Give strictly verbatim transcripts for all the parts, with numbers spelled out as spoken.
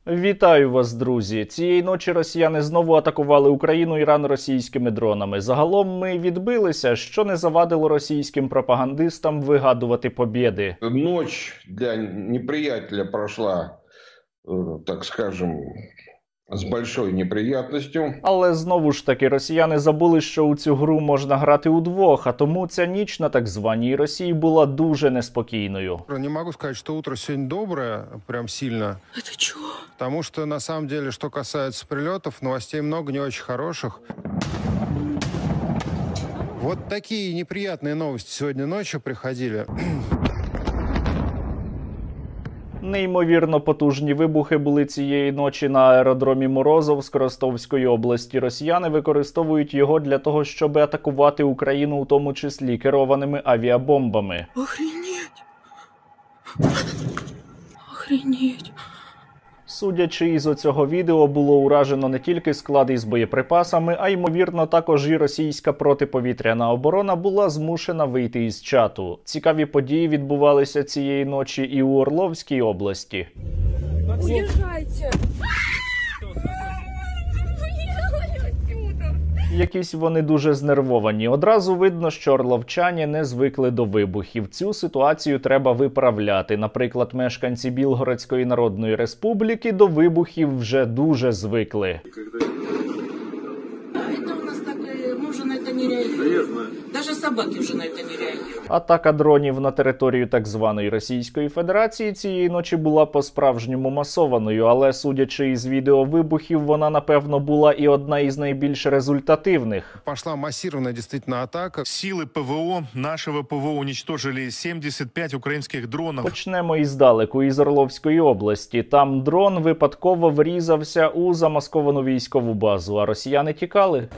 Вітаю вас, друзі! Цієї ночі росіяни знову атакували Україну Іран російськими дронами. Загалом ми відбилися, що не завадило російським пропагандистам вигадувати побєди. Ночь для неприятеля пройшла, так скажем, з большою неприятністю. Але знову ж таки росіяни забули, що у цю гру можна грати удвох, а тому ця ніч на так званій Росії була дуже неспокійною. Не можу сказати, що утро сьогодні добре, прям сильно. Это чего? Потому что, на самом деле, что касается прилетов, новостей много не очень хороших. Вот такие неприятные новости сегодня ночью приходили. Неймовірно потужні вибухи були цієї ночі на аеродромі Морозовськ Ростовської області. Росіяни використовують його для того, щоб атакувати Україну, у тому числі керованими авіабомбами. Охренеть! Охренеть! Судячи із оцього відео, було уражено не тільки склад із боєприпасами, а ймовірно також і російська протиповітряна оборона була змушена вийти із чату. Цікаві події відбувалися цієї ночі і у Орловській області. Уезжайте! Якісь вони дуже знервовані. Одразу видно, що орловчані не звикли до вибухів. Цю ситуацію треба виправляти. Наприклад, мешканці Білгородської Народної Республіки до вибухів вже дуже звикли. Это у нас так, мы уже на это не реагируем. Даже собаки уже на это не реагируют. Атака дронів на територію так званої Російської Федерації цієї ночі була по-справжньому масованою, але, судячи із відео вибухів, вона, напевно, була і одна із найбільш результативних. Пошла массированная действительно атака. Силы ПВО нашего ПВО уничтожили сімдесят п'ять українських дронів. Почнемо іздалеку, із Орловської області. Там дрон випадково врізався у замасковану військову базу, а росіяни тікали.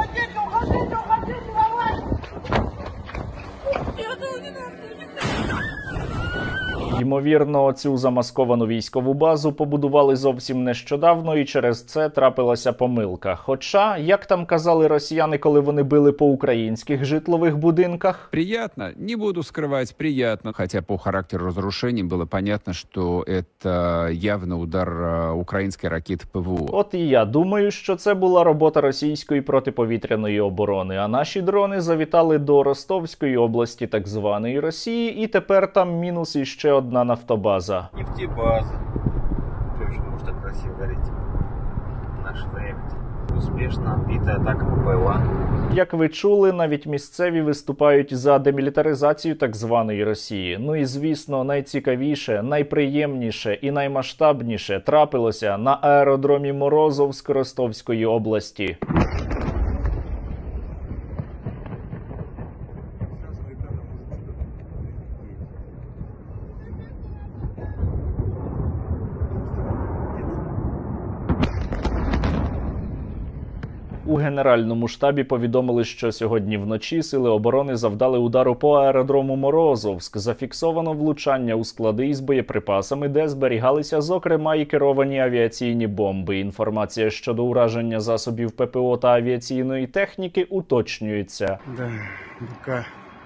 Ймовірно, цю замасковану військову базу побудували зовсім нещодавно, і через це трапилася помилка. Хоча, як там казали росіяни, коли вони били по українських житлових будинках? Приятно, не буду скрывать, приятно. Хотя по характеру разрушений было понятно, что это явно удар украинской ракеты ПВО. От і я думаю, що це була робота російської протиповітряної оборони, а наші дрони завітали до Ростовської області так званої Росії, і тепер там мінус іще одна нафтобаза. Нефтебаза. Что же может так красиво гореть в наше время? Успешно отбита атака ППЛА. Як ви чули, навіть місцеві виступають за демілітаризацію так званої Росії. Ну і, звісно, найцікавіше, найприємніше і наймасштабніше трапилося на аеродромі Морозовськ Ростовської області. У Генеральному штабі повідомили, що сьогодні вночі сили оборони завдали удару по аеродрому Морозовськ. Зафіксовано влучання у склади із боєприпасами, де зберігалися, зокрема, і керовані авіаційні бомби. Інформація щодо ураження засобів ППО та авіаційної техніки уточнюється. Да, БК.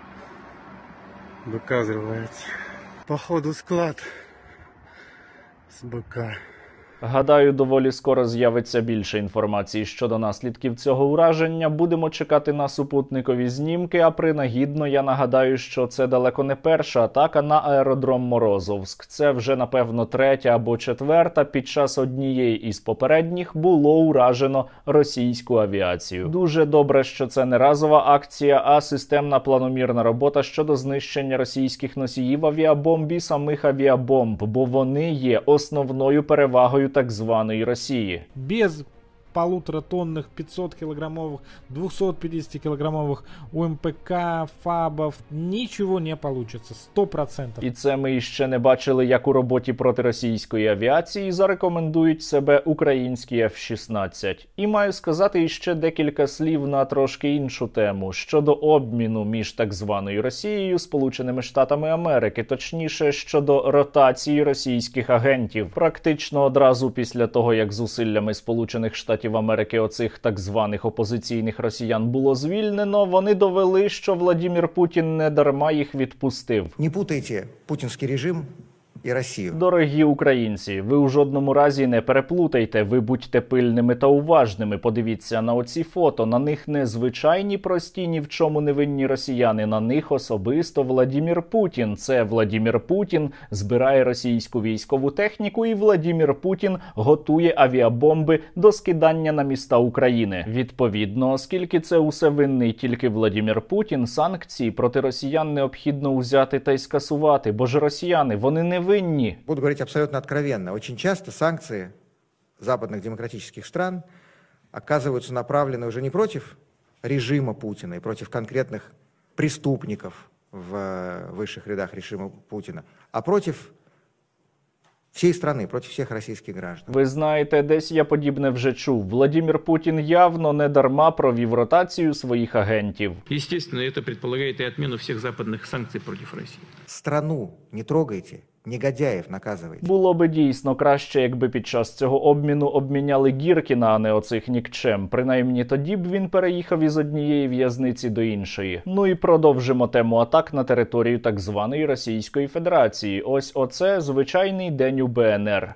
БК взрывается. Походу склад с БК. Гадаю, доволі скоро з'явиться більше інформації щодо наслідків цього ураження. Будемо чекати на супутникові знімки, а принагідно я нагадаю, що це далеко не перша атака на аеродром Морозовськ. Це вже, напевно, третя або четверта. Під час однієї із попередніх було уражено російську авіацію. Дуже добре, що це не разова акція, а системна планомірна робота щодо знищення російських носіїв авіабомб і самих авіабомб, бо вони є основною перевагою так званої Росії. Без полуторатонных пятисоткилограммовых, двухсотпятидесятикилограммовых У М П К, ФАБов ничего не получится, сто процентов. І це ми ще не бачили, як у роботі проти російської авіації зарекомендують себе українські Ф шістнадцять. І маю сказати іще декілька слів на трошки іншу тему, щодо обміну між так званою Росією, Сполученими Штатами Америки, точніше, щодо ротації російських агентів. Практично одразу після того, як зусиллями Сполучених Штатів Америки оцих так званих опозиційних росіян було звільнено, вони довели, що Владимир Путін не дарма їх відпустив. Не путайте путінський режим и Россию. Дорогі українці, ви у жодному разі не переплутайте, ви будьте пильними та уважними. Подивіться на оці фото, на них не звичайні прості, ні в чому не винні росіяни, на них особисто Владімір Путін. Це Владімір Путін збирає російську військову техніку і Владімір Путін готує авіабомби до скидання на міста України. Відповідно, оскільки це усе винний тільки Владімір Путін, санкції проти росіян необхідно узяти та й скасувати, бо ж росіяни, вони не винні. Буду говорить абсолютно откровенно. Очень часто санкции западных демократических стран оказываются направлены уже не против режима Путина и против конкретных преступников в высших рядах режима Путина, а против всей страны, против всех российских граждан. Ви знаєте, десь я подібне вже чув. Владімір Путін явно не дарма провів ротацію своїх агентів. Естественно, это предполагает и отмену всех западных санкций против России. Страну не трогайте, негодяїв наказуйте. Було би дійсно краще, якби під час цього обміну обміняли Гіркіна, а не оцих нікчем. Принаймні тоді б він переїхав із однієї в'язниці до іншої. Ну і продовжимо тему атак на територію так званої Російської Федерації. Ось оце звичайний день у Б Н Р.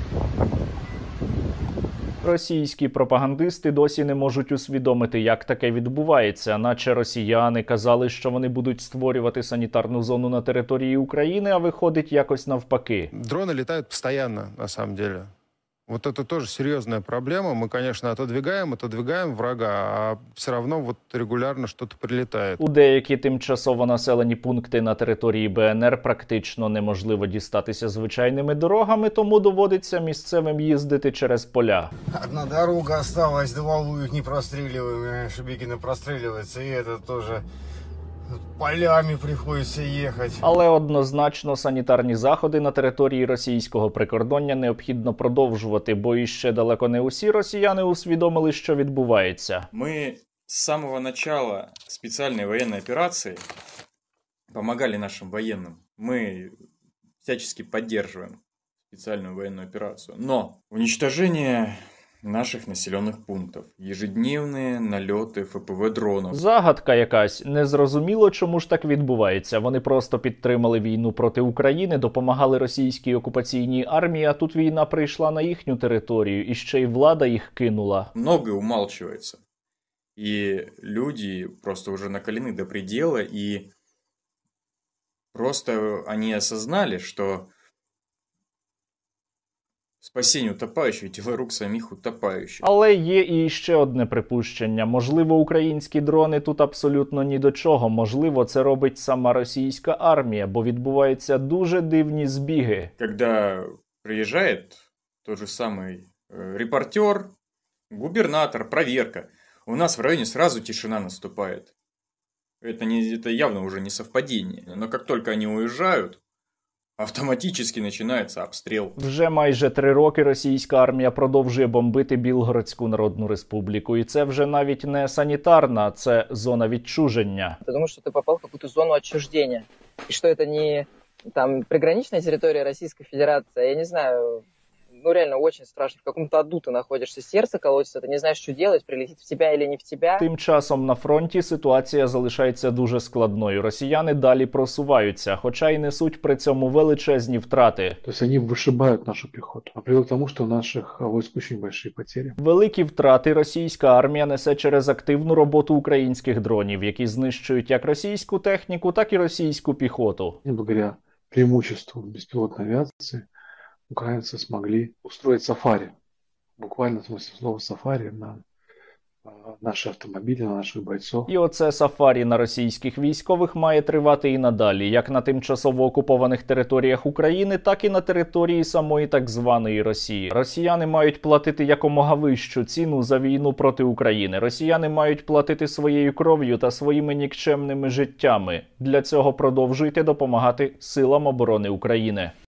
Російські пропагандисти досі не можуть усвідомити, як таке відбувається. Наче росіяни казали, що вони будуть створювати санітарну зону на території України, а виходить якось навпаки. Дроны летают постоянно, на самом деле. Вот это тоже серьезная проблема. Мы, конечно, отодвигаем, отодвигаем врага, а все равно вот регулярно что-то прилетает. У деякі тимчасово населені пункти на території Б Н Р практично неможливо дістатися звичайними дорогами, тому доводиться місцевим їздити через поля. Одна дорога осталась, до Валу их не простреливаем, Шебекина простреливается, и это тоже полями приходится ехать. Але однозначно санітарні заходи на території російського прикордоння необхідно продовжувати, бо іще далеко не усі росіяни усвідомили, що відбувається. Мы с самого начала специальной военной операции помогали нашим военным. Мы всячески поддерживаем специальную военную операцию. Но уничтожение наших населених пунктів, ежедневні нальоти Ф П В дронів. Загадка якась. Незрозуміло, чому ж так відбувається. Вони просто підтримали війну проти України, допомагали російській окупаційній армії, а тут війна прийшла на їхню територію, і ще й влада їх кинула. Многое умалчивается. И люди просто уже накалены до предела, и просто они осознали, что спасіння утопаючих – діло рук самих утопаючих. Але є і ще одне припущення. Можливо, українські дрони тут абсолютно ні до чого. Можливо, це робить сама російська армія, бо відбуваються дуже дивні збіги. Когда приезжает тот же самый э, репортер, губернатор, проверка, у нас в районе сразу тишина наступает. Это, не, это явно уже не совпадение. Но как только они уезжают, автоматически починається обстріл. Вже майже три роки російська армія продовжує бомбити Білгородську Народну Республіку. І це вже навіть не санітарна, це зона відчуження. Ты думаешь, что ты попал в какую-то зону отчуждения. И что это не там приграничная территория Российской Федерации, я не знаю, ну реально очень страшно. В каком-то аду ты находишься, сердце колотится, ты не знаешь, что делать, прилетит в тебя или не в тебя. Тим часом на фронті ситуація залишається дуже складною. Росіяни далі просуваються, хоча й несуть при цьому величезні втрати. То есть они вышибают нашу пехоту. А привело к тому, что у наших войск очень большие потери. Великі втрати російська армія несе через активну роботу українських дронів, які знищують як російську техніку, так і російську піхоту. И благодаря преимуществу беспилотной авиации украинцы смогли устроить сафари. Буквально в смысле слова сафари на наші автомобілі, на наших бойців. І оце сафарі на російських військових має тривати і надалі, як на тимчасово окупованих територіях України, так і на території самої так званої Росії. Росіяни мають платити якомога вищу ціну за війну проти України. Росіяни мають платити своєю кров'ю та своїми нікчемними життями. Для цього продовжуйте допомагати силам оборони України.